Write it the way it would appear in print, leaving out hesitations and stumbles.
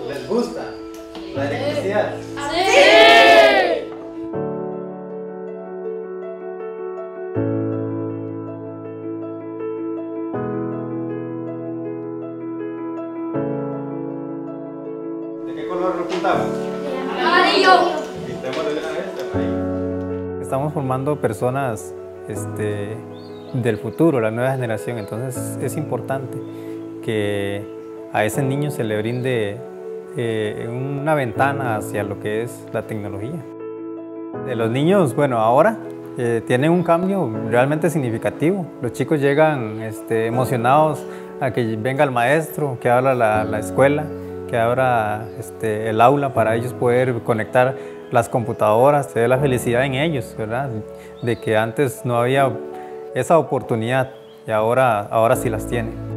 ¿Les gusta la electricidad? ¡Sí! ¿De qué color lo pintamos? ¡Amarillo! Pintémoslo de una vez de amarillo. Estamos formando personas del futuro, la nueva generación, entonces es importante que a ese niño se le brinde una ventana hacia lo que es la tecnología. De los niños, bueno, ahora tienen un cambio realmente significativo. Los chicos llegan emocionados a que venga el maestro, que abra la escuela, que abra el aula para ellos poder conectar las computadoras, se ve la felicidad en ellos, ¿verdad? De que antes no había esa oportunidad y ahora sí las tienen.